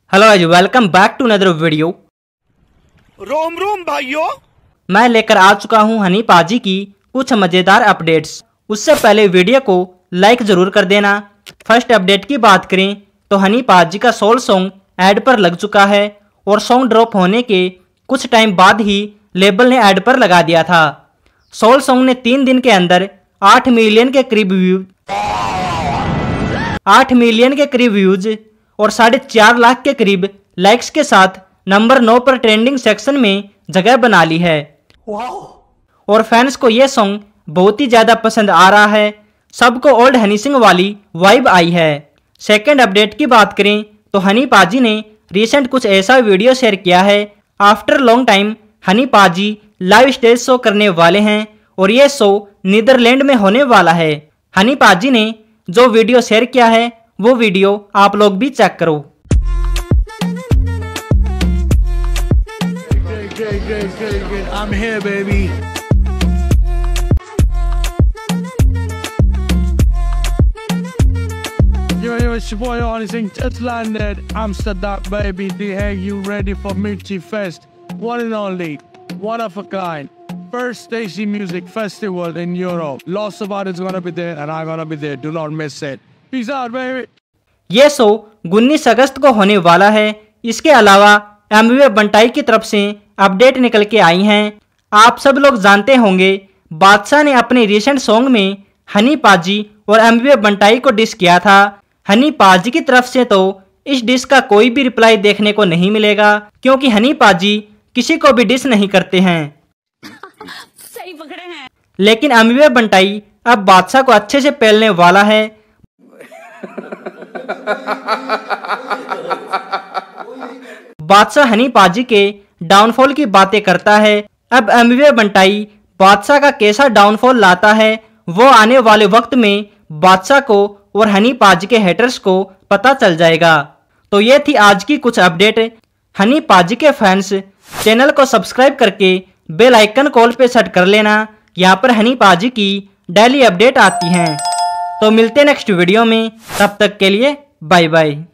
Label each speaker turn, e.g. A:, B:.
A: Hello guys, welcome back to another video.
B: रोम रोम भाइयों,
A: मैं लेकर आ चुका हूं हनी पाजी की कुछ मजेदार अपडेट्स। उससे पहले वीडियो को लाइक जरूर कर देना। फर्स्ट अपडेट की बात करें तो हनी पाजी का सोल सॉन्ग ऐड पर लग चुका है और सॉन्ग ड्रॉप होने के कुछ टाइम बाद ही लेबल ने ऐड पर लगा दिया था। सोल सॉन्ग ने 3 दिन के अंदर 8 मिलियन के करीब व्यूज और 4.5 लाख के करीब लाइक्स के साथ नंबर 9 पर ट्रेंडिंग सेक्शन में जगह बना ली है। और फैंस को यह सॉन्ग बहुत ही ज्यादा पसंद आ रहा है। सबको ओल्ड हनी सिंह वाली वाइब आई है। सेकंड अपडेट की बात करें तो हनी पाजी ने रिसेंट कुछ ऐसा वीडियो शेयर किया है। आफ्टर लॉन्ग टाइम हनी पाजी लाइव स्टेज शो करने वाले हैं और यह शो नीदरलैंड में होने वाला है। हनी पाजी ने जो वीडियो शेयर किया है वो वीडियो आप लोग भी चेक करो।
B: good. I'm here, baby. Yo, it's your boy Honey Singh, just landed Amsterdam, baby. Hey, you ready for Mirchi Fest? One and only, one of a kind. First Stacey Music Festival in Europe. Lots of artists gonna be there and I'm gonna be there. Do not miss it. Peace out, baby.
A: ये show 19 अगस्त को होने वाला है। इसके अलावा Amway बंटाई की तरफ से अपडेट निकल के आई हैं। आप सब लोग जानते होंगे बादशाह ने अपने रिसेंट सॉन्ग में हनी पाजी और एमवे बंटाई को डिस किया था। हनी पाजी की तरफ से तो इस डिस का कोई भी रिप्लाई देखने को नहीं मिलेगा क्योंकि हनी पाजी किसी को भी डिस नहीं करते हैं।
C: सही पकड़े हैं। लेकिन
A: एमवे बंटाई अब बादशाह को अच्छे से पेलने वाला है। बादशाह हनी पाजी के डाउनफॉल की बातें करता है। अब एमवे बंटाई बादशाह का कैसा डाउनफॉल लाता है वो आने वाले वक्त में बादशाह को और हनी पाजी के हेटर्स को पता चल जाएगा। तो ये थी आज की कुछ अपडेट। हनी पाजी के फैंस चैनल को सब्सक्राइब करके बेल आइकन कॉल पे सेट कर लेना। यहाँ पर हनी पाजी की डेली अपडेट आती हैं। तो मिलते हैं नेक्स्ट वीडियो में, तब तक के लिए बाय बाय।